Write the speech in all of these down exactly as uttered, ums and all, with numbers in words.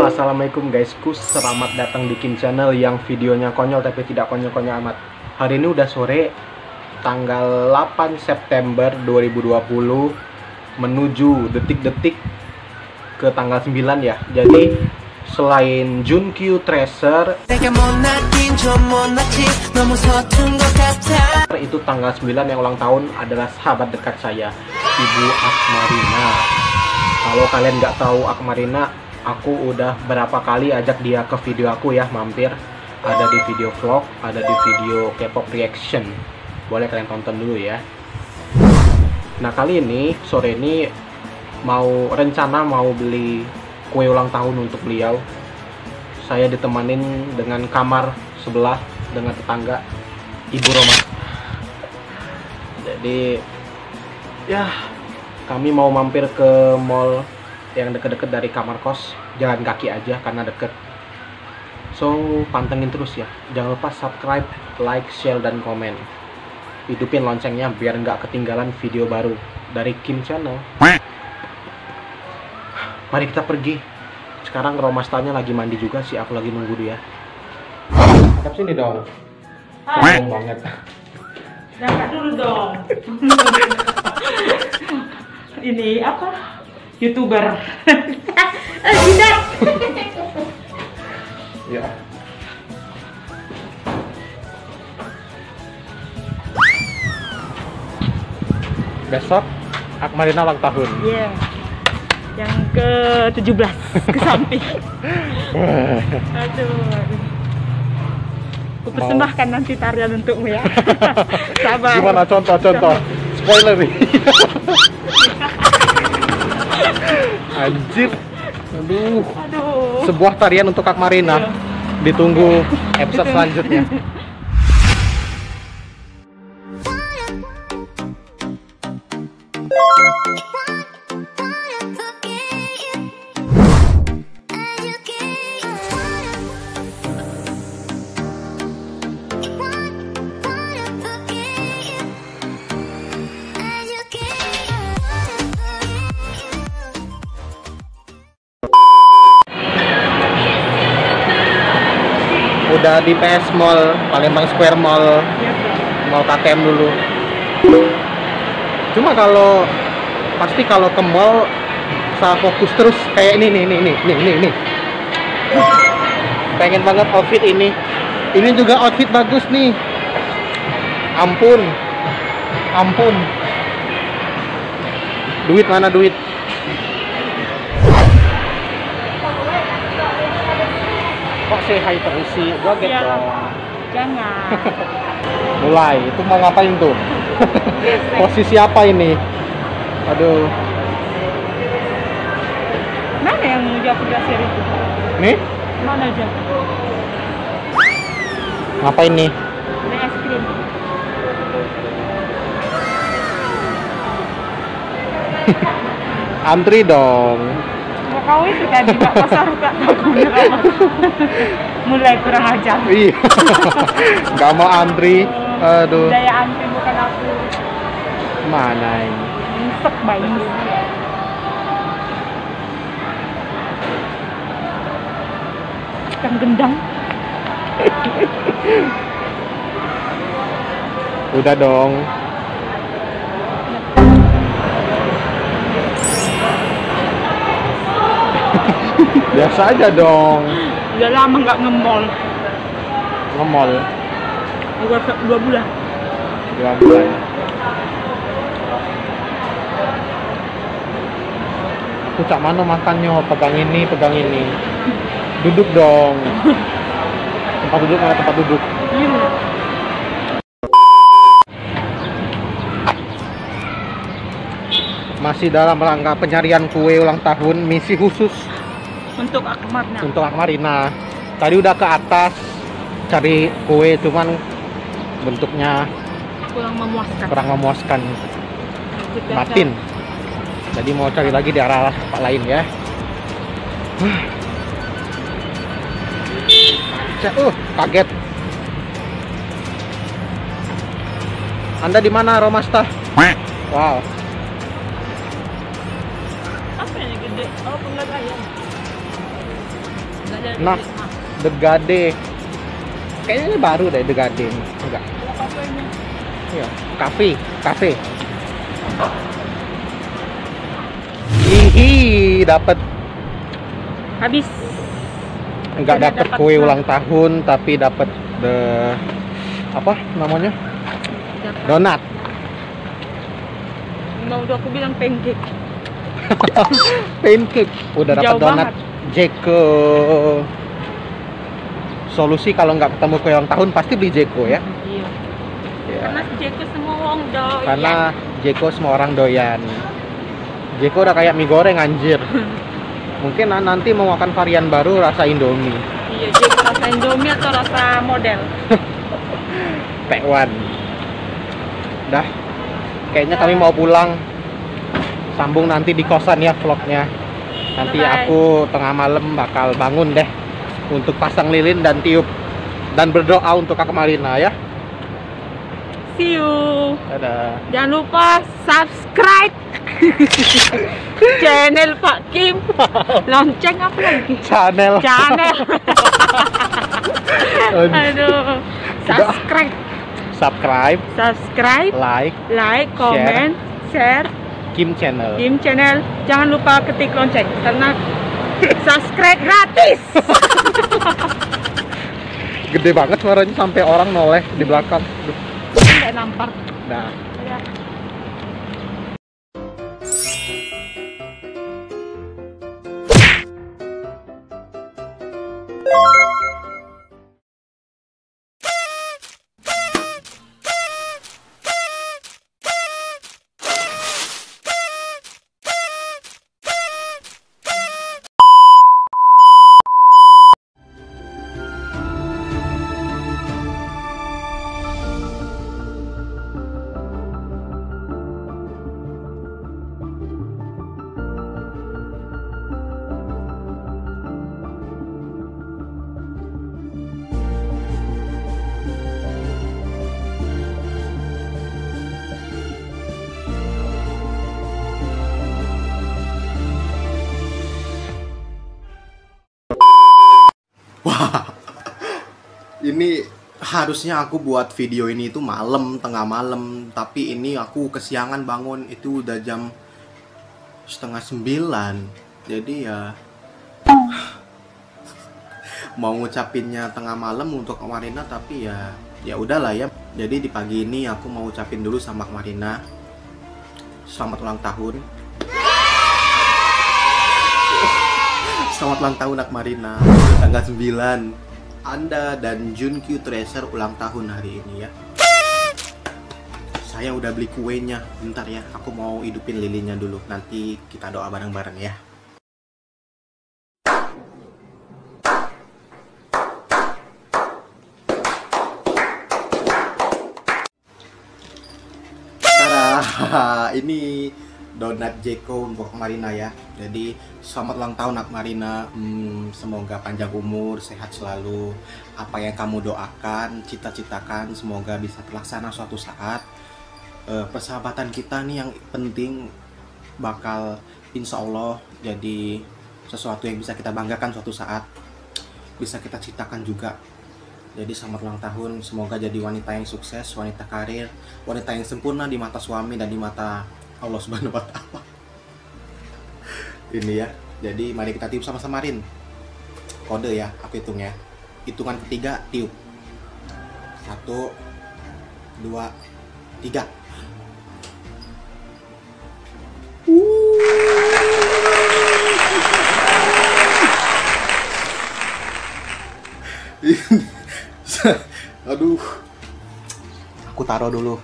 Halo, assalamualaikum guysku, selamat datang di Kim Channel yang videonya konyol tapi tidak konyol-konyol amat. Hari ini udah sore, tanggal delapan September dua ribu dua puluh, menuju detik-detik ke tanggal sembilan ya. Jadi selain Junkyu Treasure, itu tanggal sembilan yang ulang tahun adalah sahabat dekat saya, Ibu Akmarina. Kalau kalian nggak tahu Akmarina, aku udah berapa kali ajak dia ke video aku ya, mampir. Ada di video vlog, ada di video K-pop reaction. Boleh kalian tonton dulu ya. Nah, kali ini, sore ini mau rencana mau beli kue ulang tahun untuk beliau. Saya ditemanin dengan kamar sebelah dengan tetangga Ibu Roma. Jadi ya, kami mau mampir ke mall yang deket-deket dari kamar kos, jalan kaki aja karena deket. So, pantengin terus ya. Jangan lupa subscribe, like, share, dan komen. Hidupin loncengnya biar nggak ketinggalan video baru dari Kim Channel. Mari kita pergi. Sekarang Romastanya lagi mandi juga sih, aku lagi nunggu dia. Hadap sini dong. Sombong banget. Jangan dulu dong. Ini apa? YouTuber. Eh, tidak. Ya. Besok Akmarina ulang tahun. Iya. Yeah. Yang ke tujuh belas ke samping. Aduh. Aku persembahkan nanti tarian untukmu ya. Sabar. Gimana contoh-contoh? Spoiler nih. Anjir. Aduh. Aduh. Sebuah tarian untuk Akmarina. Iya. Ditunggu episode selanjutnya. Udah di P S Mall, Palembang Square Mall, Mall K T M dulu. Cuma kalau pasti kalau ke mall saya fokus terus kayak ini nih nih nih nih nih nih. Pengen banget outfit ini. Ini juga outfit bagus nih. Ampun, ampun. Duit mana duit? Kok say hi terus sih? Joget Ya, dong. jangan. Mulai, itu mau ngapain tuh? Posisi apa ini? Aduh. Mana yang jawab dasar itu? Nih? Mana aja? Ngapain nih? Ada es krim. Antri dong. Mau kau itu tadi Pak Pasar Kak Tagunya. Mulai kurang ajar. Iya. Gak mau antri. Aduh. Daya antri bukan aku. Mana ini? Nyesek bayi. Ikan gendang. Udah dong. Biasa aja dong. Udah lama nggak nge-mall. Nge-mall. Dua, dua bulan. Dua bulan. Aku cak mana makannya? Pegang ini, pegang ini. Duduk dong. Tempat duduk mana tempat duduk? Iya. Masih dalam rangka pencarian kue ulang tahun, misi khusus Untuk Akmarina. untuk Akmarina. Tadi udah ke atas cari kue, cuman bentuknya Kurang memuaskan. kurang memuaskan, Kita batin. Jadi mau cari lagi di arah tempat lain ya. Uh, kaget. Anda di mana, Romasta? Wow. Apa yang gede? Oh, penggak ayam. dari Nah, Wisma. The Gade. Kayaknya ini baru deh The Gade ini. Enggak. Ada kafenya. Iya, kafe, kafe. Hihi, dapat Habis. enggak Tidak dapat dapat kue snack. ulang tahun tapi dapat the apa namanya? Dapat. Donat. Mau udah aku bilang pancake. Pancake. Udah dapat Jauh donat. banget. Jeko. Solusi kalau nggak ketemu kue ulang tahun pasti beli Jeko ya. Iya. Ya. Karena Jeko semua orang doyan. Karena Jeko semua orang doyan. Jeko udah kayak mie goreng anjir. Mungkin na- nanti mau makan varian baru rasa Indomie. Iya, Jeko rasa Indomie atau rasa model. Tekwan. Dah. Kayaknya kami mau pulang. Sambung nanti di kosan ya vlognya. Nanti Bye-bye. aku tengah malam bakal bangun deh untuk pasang lilin dan tiup dan berdoa untuk Kak Marina ya. See you. Dadah. Jangan lupa subscribe channel Pak Kim. Lonceng apa lagi? Channel. Channel. Aduh. Aduh. Subscribe. Subscribe, Subscribe, like, like, comment, share. Kim Channel. Kim Channel. Jangan lupa ketik lonceng karena subscribe gratis. Gede banget suaranya sampai orang noleh di belakang. Duh. Tidak nampar. Nah. Ya. Wah, ini harusnya aku buat video ini itu malam, tengah malam. Tapi ini aku kesiangan bangun, itu udah jam setengah sembilan. Jadi ya mau ngucapinnya tengah malam untuk Kak Marina, tapi ya ya udahlah ya. Jadi di pagi ini aku mau ucapin dulu sama Kak Marina selamat ulang tahun. Selamat ulang tahun Kak Marina, tanggal sembilan. Anda dan Junkyu Treasure ulang tahun hari ini ya. Saya udah beli kuenya. Bentar ya, aku mau hidupin lilinnya dulu. Nanti kita doa bareng-bareng ya. Tada, ini donat Jeko untuk Marina ya. Jadi selamat ulang tahun Kak Marina. Hmm, semoga panjang umur, sehat selalu. Apa yang kamu doakan, cita-citakan semoga bisa terlaksana suatu saat. E, persahabatan kita nih yang penting bakal insya Allah jadi sesuatu yang bisa kita banggakan suatu saat. Bisa kita ciptakan juga. Jadi selamat ulang tahun, semoga jadi wanita yang sukses, wanita karir, wanita yang sempurna di mata suami dan di mata Allah Subhanahu wa Ta'ala. Ini ya. Jadi mari kita tiup sama-sama Rin. Kode ya, aku hitung ya. Hitungan ketiga tiup. Satu, dua, tiga. Aduh. Aku taruh dulu.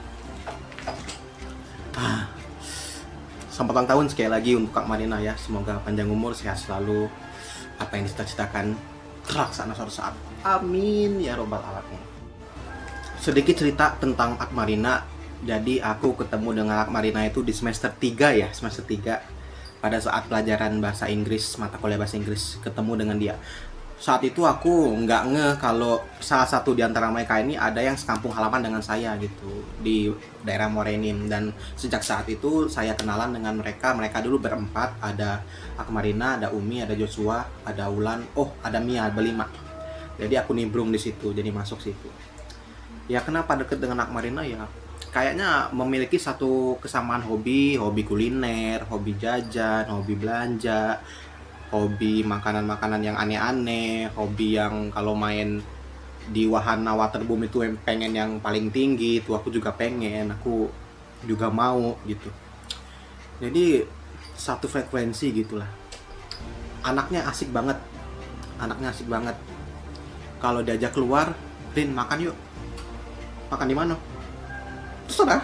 Selamat ulang tahun sekali lagi untuk Kak Marina ya. Semoga panjang umur, sehat selalu. Apa yang dicita-citakan terlaksana suatu saat. Amin ya robbal alamin. Sedikit cerita tentang Kak Marina. Jadi aku ketemu dengan Kak Marina itu di semester tiga ya, semester tiga. Pada saat pelajaran bahasa Inggris, mata kuliah bahasa Inggris, ketemu dengan dia. saat itu aku nggak ngeh kalau salah satu di antara mereka ini ada yang sekampung halaman dengan saya gitu di daerah Morenin. Dan sejak saat itu saya kenalan dengan mereka. Mereka dulu berempat, ada Akmarina, ada Umi, ada Joshua, ada Ulan, oh ada Mia, berlima. Jadi aku nimbrung di situ, jadi masuk situ. Ya kenapa deket dengan Akmarina ya? Kayaknya memiliki satu kesamaan hobi, hobi kuliner, hobi jajan, hobi belanja, hobi makanan-makanan yang aneh-aneh, hobi yang kalau main di wahana waterboom itu pengen yang paling tinggi, itu aku juga pengen, aku juga mau gitu. Jadi satu frekuensi gitulah. Anaknya asik banget, anaknya asik banget. Kalau diajak keluar, Rin makan yuk. Makan di mana? Terserah.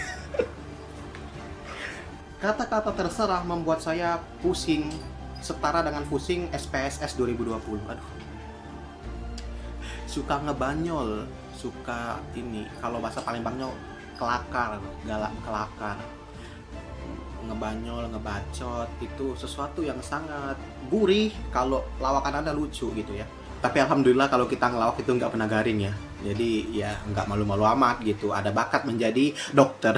Kata-kata terserah membuat saya pusing, setara dengan pusing S P S S dua ribu dua puluh. Aduh. Suka ngebanyol, suka ini, kalau bahasa Palembangnya kelakar, galak kelakar. Ngebanyol, ngebacot, itu sesuatu yang sangat gurih kalau lawakan Anda lucu gitu ya. Tapi alhamdulillah kalau kita ngelawak itu nggak pernah garing ya. Jadi ya nggak malu-malu amat gitu. Ada bakat menjadi dokter.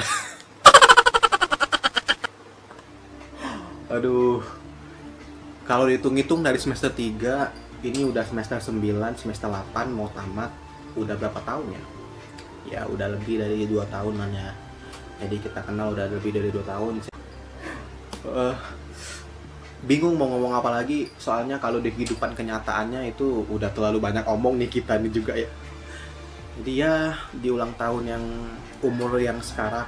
Aduh. Kalau dihitung-hitung dari semester tiga, ini udah semester sembilan, semester delapan, mau tamat. Udah berapa tahun ya? Ya udah lebih dari dua tahunan ya. Jadi kita kenal udah lebih dari dua tahun. Uh, bingung mau ngomong apa lagi, soalnya kalau di kehidupan kenyataannya itu udah terlalu banyak omong nih kita nih juga ya. Jadi ya di ulang tahun yang umur yang sekarang,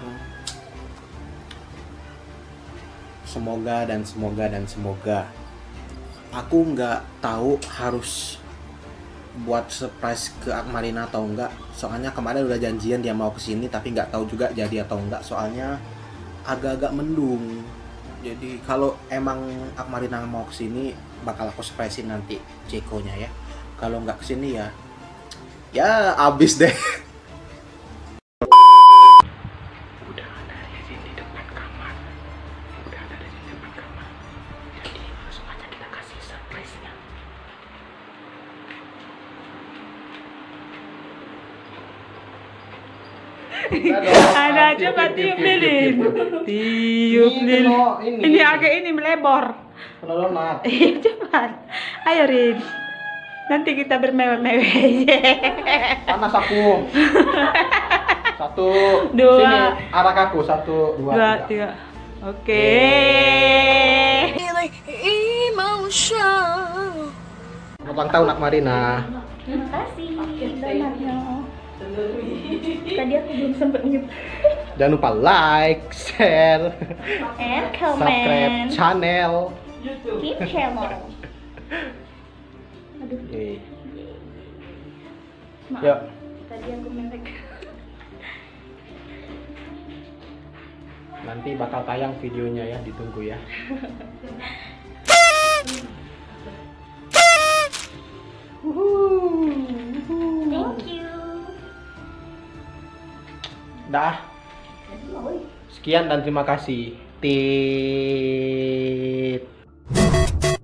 semoga dan semoga dan semoga aku nggak tahu harus buat surprise ke Akmarina atau enggak. Soalnya kemarin udah janjian dia mau kesini, tapi nggak tahu juga jadi atau enggak. Soalnya agak-agak mendung. Jadi kalau emang Akmarina mau kesini, bakal aku surprisein nanti Ceko-nya ya. Kalau nggak kesini ya, ya abis deh. Udah ada di sini depan kamar. Udah ada di sini depan kamar. Jadi langsung aja kita kasih surprise-nya. Ada, coba tiup lilin. Tiup lilin. Ini, Ini agak ini melebor. Penolonat. Iya, cepat. Ayo Rin. Nanti kita bermewah-mewah. Panas aku. Satu. Dua. Sini, arah aku. Satu, dua, Dua, tiga. tiga. Oke. Ulang tahun Akmarina. Terima kasih. Tadi aku belum sempat mute. Jangan lupa like, share, And subscribe comment. channel. Keep channel. Aduh. Yeay. Maaf. Yuk. Tadi aku melek. Nanti bakal tayang videonya ya, ditunggu ya. Thank you. Dah. Sekian dan terima kasih. Tit.